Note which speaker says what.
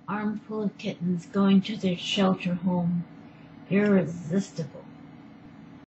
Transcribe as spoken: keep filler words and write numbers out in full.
Speaker 1: Armful of kittens going to their shelter home, irresistible.